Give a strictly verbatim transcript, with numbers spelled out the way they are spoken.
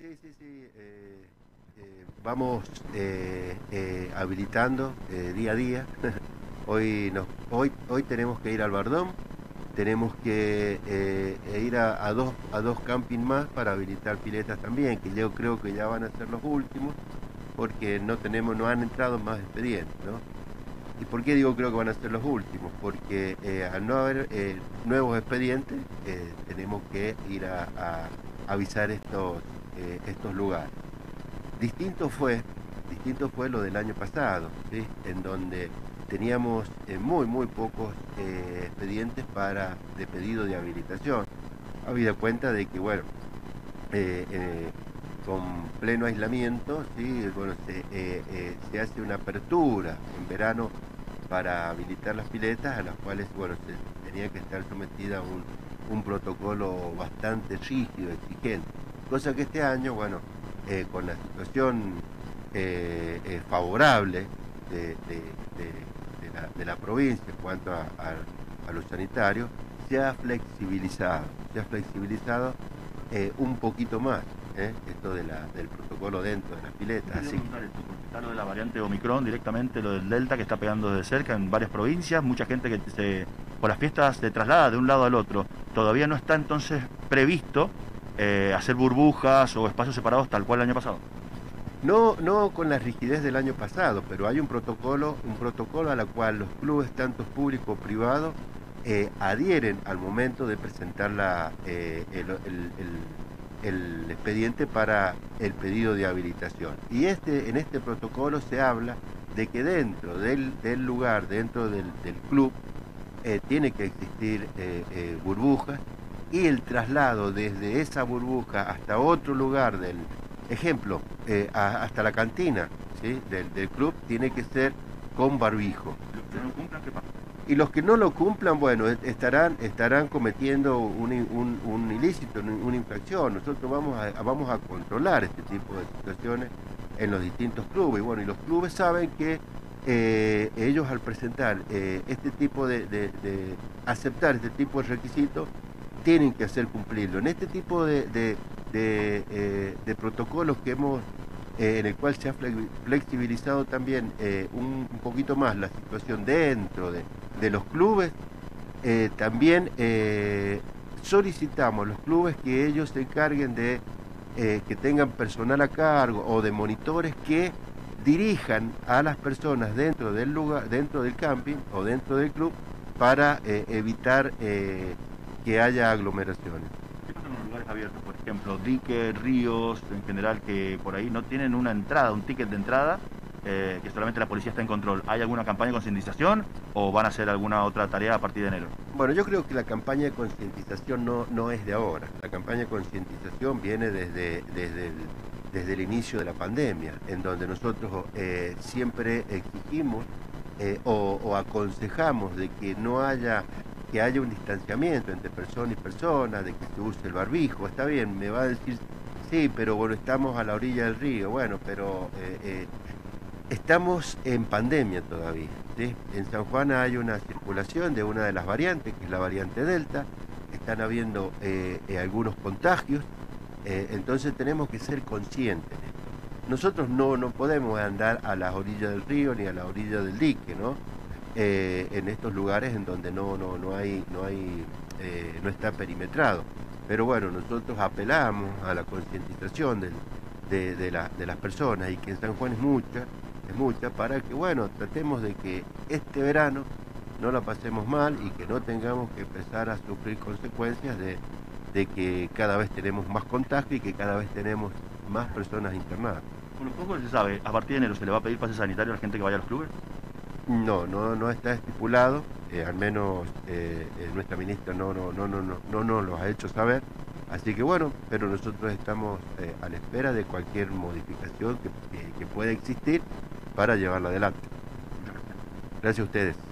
Sí, sí, sí. eh, eh, vamos eh, eh, habilitando eh, día a día. Hoy, nos, hoy, hoy tenemos que ir al Bardón, tenemos que eh, e ir a, a dos, a dos camping más para habilitar piletas también, que yo creo que ya van a ser los últimos, porque no tenemos, no han entrado más expedientes, ¿no? ¿Y por qué digo creo que van a ser los últimos? Porque eh, al no haber eh, nuevos expedientes, eh, tenemos que ir a, a avisar estos, eh, estos lugares. Distinto fue, distinto fue lo del año pasado, ¿sí? En donde teníamos eh, muy, muy pocos eh, expedientes para, de pedido de habilitación. Habida cuenta de que, bueno, eh, eh, con pleno aislamiento, ¿sí? Bueno, se, eh, eh, se hace una apertura en verano para habilitar las piletas, a las cuales, bueno, se tenía que estar sometida a un, un protocolo bastante rígido, exigente. Cosa que este año, bueno, eh, con la situación eh, eh, favorable de, de, de, de, la, de la provincia en cuanto a, a, a lo sanitario, se ha flexibilizado, se ha flexibilizado eh, un poquito más ¿eh? Esto de la, del protocolo dentro de las piletas. Así que, está lo de la variante Omicron directamente, lo del Delta que está pegando de cerca en varias provincias, mucha gente que se, por las fiestas se traslada de un lado al otro. Todavía no está entonces previsto eh, hacer burbujas o espacios separados tal cual el año pasado. no, no con la rigidez del año pasado, pero hay un protocolo, un protocolo a la cual los clubes, tanto públicos como privados, eh, adhieren al momento de presentar la, eh, el, el, el, el expediente para el pedido de habilitación. Y este, en este protocolo se habla de que dentro del, del lugar, dentro del, del club, eh, tiene que existir eh, eh, burbujas, y el traslado desde esa burbuja hasta otro lugar del ejemplo, eh, a, hasta la cantina, ¿sí? del, del club tiene que ser con barbijo. Los que no lo cumplan, ¿qué pasa? Y los que no lo cumplan, bueno, estarán, estarán cometiendo un, un, un ilícito, una infracción. Nosotros vamos a, vamos a controlar este tipo de situaciones en los distintos clubes. Y bueno, y los clubes saben que eh, ellos al presentar eh, este tipo de, de, de, aceptar este tipo de requisitos, tienen que hacer cumplirlo. En este tipo de, de, de, eh, de protocolos que hemos eh, en el cual se ha flexibilizado también eh, un, un poquito más la situación dentro de, de los clubes, eh, también eh, solicitamos a los clubes que ellos se encarguen de eh, que tengan personal a cargo o de monitores que dirijan a las personas dentro del lugar, dentro del camping o dentro del club para eh, evitar eh, que haya aglomeraciones. ¿Qué pasa con los lugares abiertos? Por ejemplo, diques, ríos, en general, que por ahí no tienen una entrada, un ticket de entrada, eh, que solamente la policía está en control. ¿Hay alguna campaña de concientización o van a hacer alguna otra tarea a partir de enero? Bueno, yo creo que la campaña de concientización no, no es de ahora. La campaña de concientización viene desde, desde, el, desde el inicio de la pandemia, en donde nosotros eh, siempre exigimos eh, o, o aconsejamos de que no haya que haya un distanciamiento entre persona y persona, de que se use el barbijo. Está bien, me va a decir, sí, pero bueno, estamos a la orilla del río. Bueno, pero eh, eh, estamos en pandemia todavía, ¿sí? En San Juan hay una circulación de una de las variantes, que es la variante Delta. Están habiendo eh, eh, algunos contagios, eh, entonces tenemos que ser conscientes de esto. Nosotros no, no podemos andar a las orillas del río ni a la orilla del dique, ¿no? Eh, en estos lugares en donde no, no, no hay, no hay, eh, no está perimetrado. Pero bueno, nosotros apelamos a la concientización del, de, de, la, de las personas, y que en San Juan es mucha, es mucha, para que bueno, tratemos de que este verano no la pasemos mal y que no tengamos que empezar a sufrir consecuencias de, de que cada vez tenemos más contagio y que cada vez tenemos más personas internadas. Con los pocos se sabe, a partir de enero se le va a pedir pase sanitario a la gente que vaya a los clubes. No, no, no está estipulado, eh, al menos eh, eh, nuestra ministra no, no, no, no, no, no nos lo ha hecho saber, así que bueno, pero nosotros estamos eh, a la espera de cualquier modificación que, que, que pueda existir para llevarla adelante. Gracias a ustedes.